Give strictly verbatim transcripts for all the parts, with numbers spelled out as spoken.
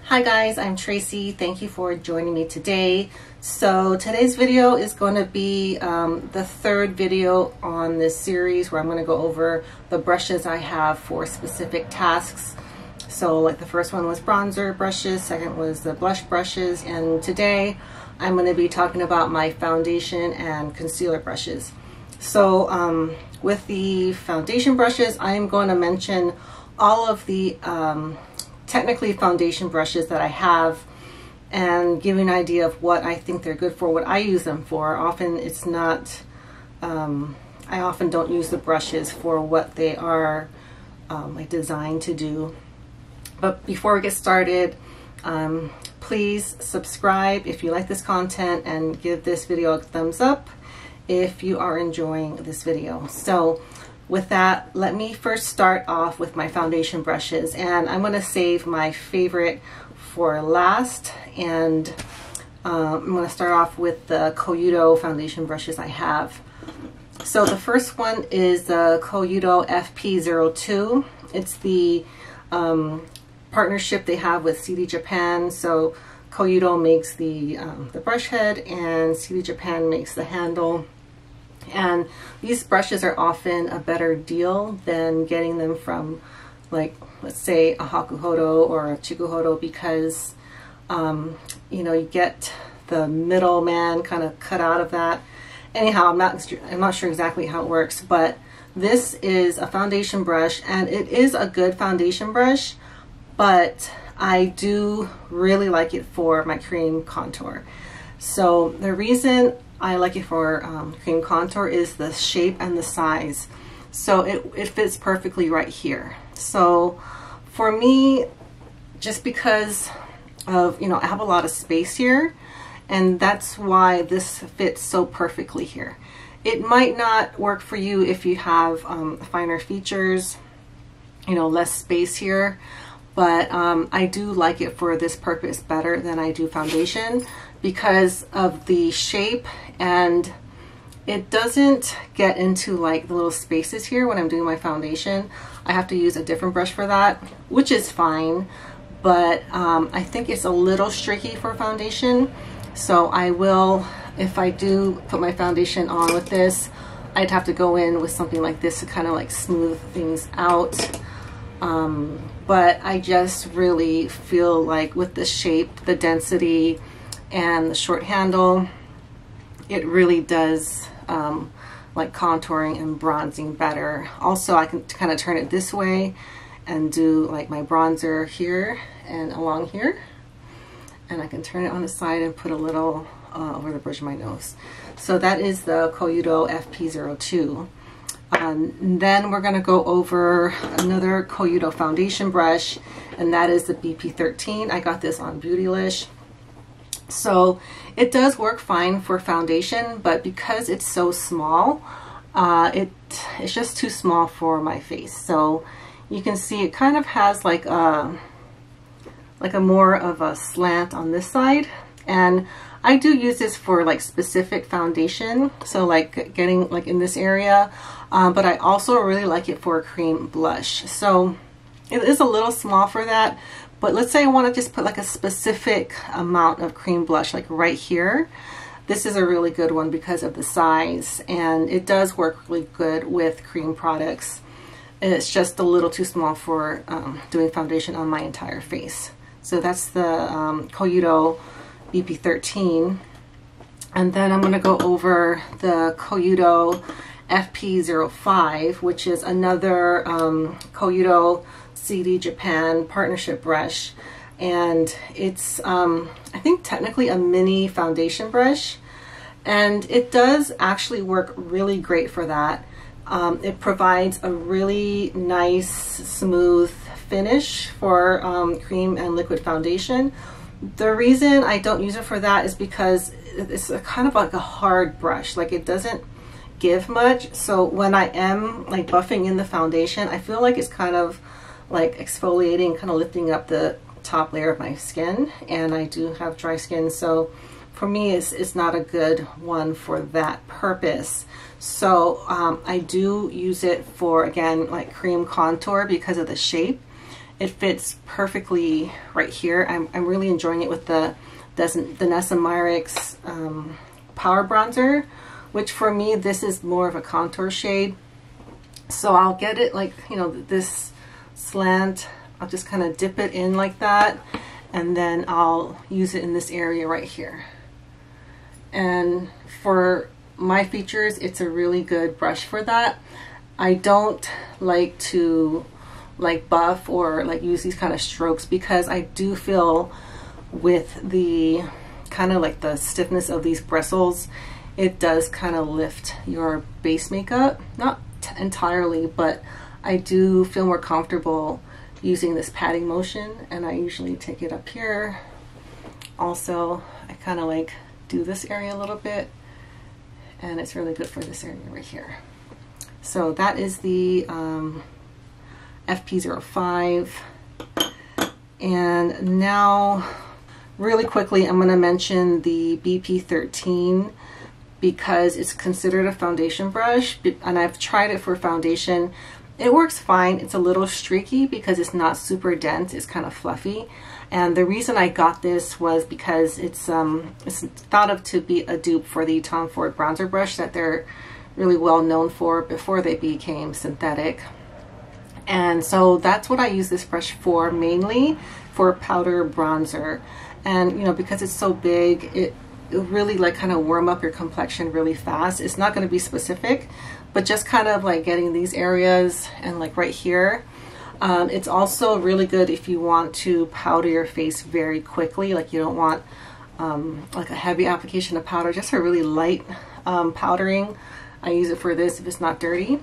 Hi guys, I'm Tracy. Thank you for joining me today. So today's video is going to be um, the third video on this series where I'm going to go over the brushes I have for specific tasks. So like the first one was bronzer brushes, second was the blush brushes, and today I'm going to be talking about my foundation and concealer brushes. So um, with the foundation brushes, I'm going to mention all of the um, technically foundation brushes that I have and give you an idea of what I think they're good for, what I use them for. Often it's not, um, I often don't use the brushes for what they are um, like designed to do. But before we get started, um, please subscribe if you like this content and give this video a thumbs up if you are enjoying this video. So with that, let me first start off with my foundation brushes, and I'm going to save my favorite for last, and um, I'm going to start off with the Koyudo foundation brushes I have. So the first one is the Koyudo F P zero two. It's the um, partnership they have with C D Japan. So Koyudo makes the, um, the brush head and C D Japan makes the handle. And these brushes are often a better deal than getting them from, like, let's say a Chikuhodo or a Chikuhodo, because um, you know, you get the middleman kind of cut out of that. Anyhow, I'm not I'm not sure exactly how it works, but this is a foundation brush, and it is a good foundation brush, but I do really like it for my cream contour. So the reason I like it for um, cream contour is the shape and the size. So it, it fits perfectly right here. So for me, just because of, you know, I have a lot of space here, and that's why this fits so perfectly here. It might not work for you if you have um, finer features, you know, less space here, but um, I do like it for this purpose better than I do foundation because of the shape, and it doesn't get into like the little spaces here when I'm doing my foundation. I have to use a different brush for that, which is fine, but um, I think it's a little streaky for foundation. So I will, if I do put my foundation on with this, I'd have to go in with something like this to kind of like smooth things out. Um, but I just really feel like with the shape, the density, and the short handle, it really does um, like contouring and bronzing better. Also, I can kind of turn it this way and do like my bronzer here and along here, and I can turn it on the side and put a little uh, over the bridge of my nose. So that is the Koyudo F P zero two. Um, then we're going to go over another Koyudo foundation brush, and that is the B P thirteen. I got this on Beautylish. So it does work fine for foundation, but because it's so small, uh, it it's just too small for my face. So you can see it kind of has like a like a more of a slant on this side, and I do use this for like specific foundation, so like getting like in this area, um, but I also really like it for a cream blush. So it is a little small for that, but let's say I want to just put like a specific amount of cream blush like right here. This is a really good one because of the size, and it does work really good with cream products. It's just a little too small for um, doing foundation on my entire face. So that's the um, Koyudo B P thirteen. And then I'm going to go over the Koyudo F P zero five, which is another um, Koyudo C D Japan partnership brush. And it's, um, I think, technically a mini foundation brush. And it does actually work really great for that. Um, it provides a really nice, smooth finish for um, cream and liquid foundation. The reason I don't use it for that is because it's a kind of like a hard brush. Like, it doesn't give much. So when I am like buffing in the foundation, I feel like it's kind of like exfoliating, kind of lifting up the top layer of my skin. And I do have dry skin, so for me it's, it's not a good one for that purpose. So um, I do use it for, again, like cream contour because of the shape. it fits perfectly right here. I'm, I'm really enjoying it with the Danessa Myricks um, Power Bronzer, which for me, this is more of a contour shade. So I'll get it like, you know, this slant. I'll just kind of dip it in like that, and then I'll use it in this area right here. And for my features, it's a really good brush for that. I don't like to like buff or like use these kind of strokes, because I do feel with the kind of like the stiffness of these bristles, it does kind of lift your base makeup. Not entirely, but I do feel more comfortable using this patting motion, and I usually take it up here. Also, I kind of like do this area a little bit, and it's really good for this area right here. So that is the um, F P zero five. And now really quickly, I'm going to mention the B P thirteen, because it's considered a foundation brush, and I've tried it for foundation. It works fine. It's a little streaky because it's not super dense. It's kind of fluffy. And the reason I got this was because it's um it's thought of to be a dupe for the Tom Ford bronzer brush that they're really well known for before they became synthetic. And so that's what I use this brush for, mainly for powder bronzer. And you know, because it's so big, it it really like kind of warm up your complexion really fast. It's not going to be specific, but just kind of like getting these areas and like right here. Um, it's also really good if you want to powder your face very quickly, like you don't want um, like a heavy application of powder, just a really light um, powdering. I use it for this if it's not dirty.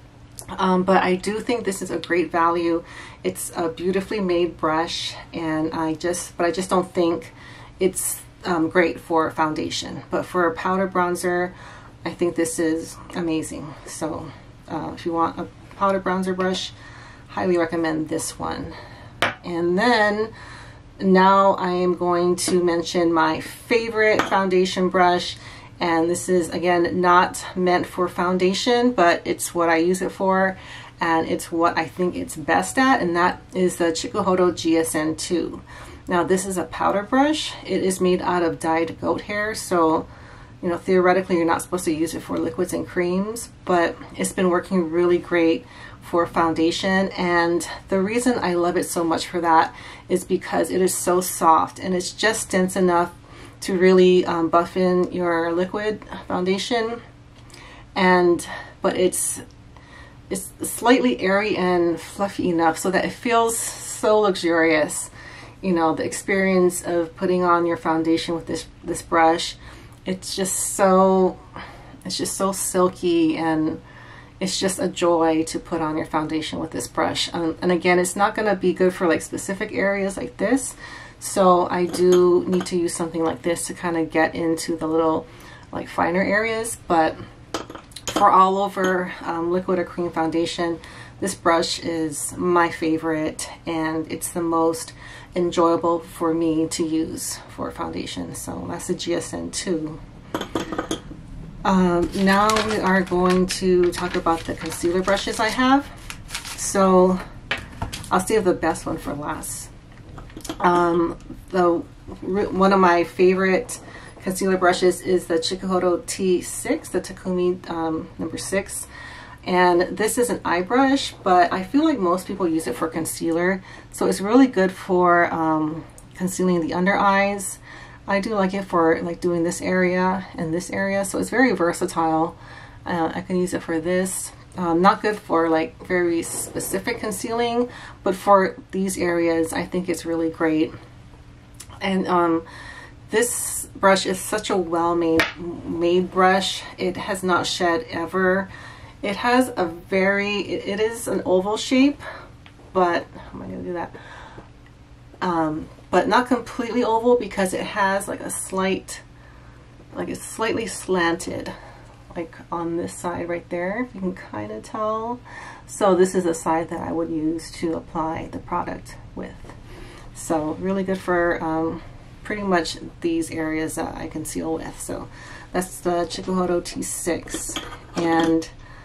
Um, but I do think this is a great value. It's a beautifully made brush, and I just, but I just don't think it's um, great for foundation. But for a powder bronzer, I think this is amazing. So uh, if you want a powder bronzer brush, highly recommend this one. And then now I am going to mention my favorite foundation brush. And this is, again, not meant for foundation, but it's what I use it for, and it's what I think it's best at, and that is the Chikuhodo G S N two. Now, this is a powder brush. It is made out of dyed goat hair, so, you know, theoretically, you're not supposed to use it for liquids and creams, but it's been working really great for foundation. And the reason I love it so much for that is because it is so soft, and it's just dense enough to really um, buff in your liquid foundation, and but it's it's slightly airy and fluffy enough so that it feels so luxurious. You know, the experience of putting on your foundation with this this brush, it's just so it's just so silky, and it's just a joy to put on your foundation with this brush. Um, and again, it's not going to be good for like specific areas like this. So I do need to use something like this to kind of get into the little like finer areas, but for all over um, liquid or cream foundation, this brush is my favorite, and it's the most enjoyable for me to use for foundation. So that's the G S N two. Um, now we are going to talk about the concealer brushes I have. So I'll save the best one for last. Um, the one of my favorite concealer brushes is the Chikuhodo T six, the Takumi um, number six, and this is an eye brush, but I feel like most people use it for concealer, so it's really good for um, concealing the under eyes. I do like it for like doing this area and this area, so it's very versatile. Uh, I can use it for this. Um, not good for like very specific concealing, but for these areas I think it's really great. And um, this brush is such a well-made made brush. It has not shed ever. It has a very, it, it is an oval shape, but how am I gonna do that? Um, but not completely oval, because it has like a slight, like it's slightly slanted, like on this side right there, if you can kind of tell. So this is a side that I would use to apply the product with. So really good for um, pretty much these areas that I conceal with. So that's the Chikuhodo T six. And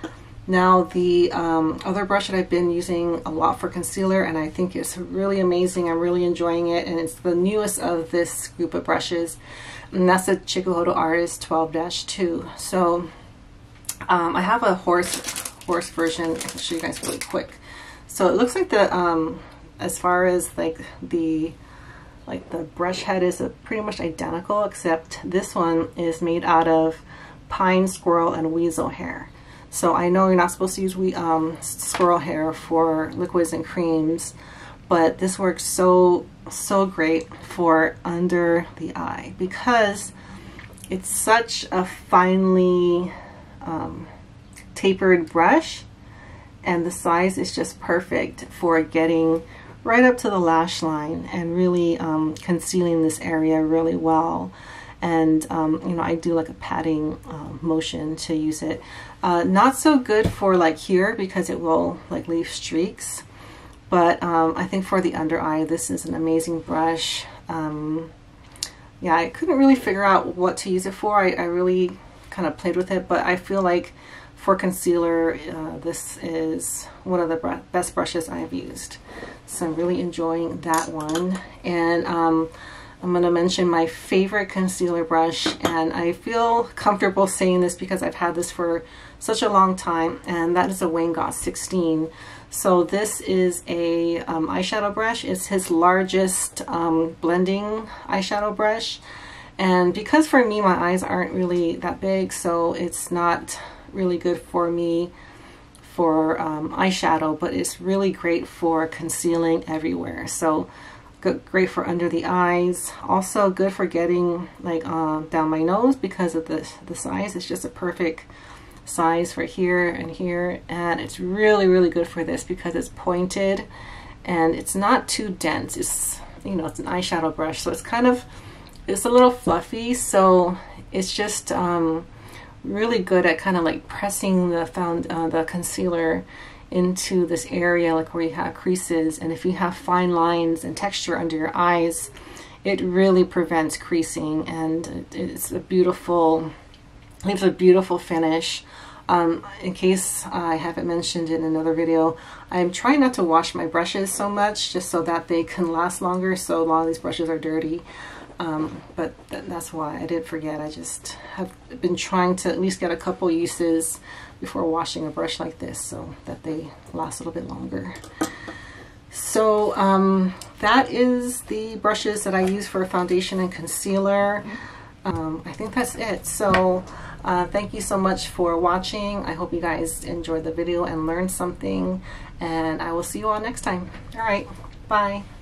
Now the um, other brush that I've been using a lot for concealer, and I think it's really amazing, I'm really enjoying it, and it's the newest of this group of brushes, and that's the Chikuhodo Artist twelve dash two. So um, I have a horse horse version. I can show you guys really quick. So it looks like the um, as far as like the like the brush head is a pretty much identical, except this one is made out of pine, squirrel, and weasel hair. So I know you're not supposed to use we um, squirrel hair for liquids and creams, but this works so so great for under the eye because it's such a finely um, tapered brush, and the size is just perfect for getting right up to the lash line and really um, concealing this area really well. And um, you know, I do like a patting um, motion to use it. Uh, not so good for like here because it will like leave streaks, but um, I think for the under eye this is an amazing brush. Um, yeah, I couldn't really figure out what to use it for. I, I really kind of played with it, but I feel like for concealer uh, this is one of the br best brushes I have used. So I'm really enjoying that one. And um, I'm going to mention my favorite concealer brush, and I feel comfortable saying this because I've had this for such a long time, and that is a Goss sixteen. So this is a um, eyeshadow brush. It's his largest um, blending eyeshadow brush, and because for me my eyes aren't really that big, so it's not really good for me for um, eyeshadow, but it's really great for concealing everywhere. So good, great for under the eyes, also good for getting like uh, down my nose because of the, the size. It's just a perfect size for here and here, and it's really really good for this because it's pointed and it's not too dense. It's, you know, it's an eyeshadow brush, so it's kind of, it's a little fluffy, so it's just um, really good at kind of like pressing the found uh, the concealer into this area like where you have creases, and if you have fine lines and texture under your eyes, it really prevents creasing, and it's a beautiful, leaves a beautiful finish. Um, in case I haven't mentioned in another video, I'm trying not to wash my brushes so much just so that they can last longer, so a lot of these brushes are dirty. Um, but th that's why I did forget. I just have been trying to at least get a couple uses before washing a brush like this so that they last a little bit longer. So um, that is the brushes that I use for foundation and concealer. Um, I think that's it. So uh, thank you so much for watching. I hope you guys enjoyed the video and learned something, and I will see you all next time. All right, bye.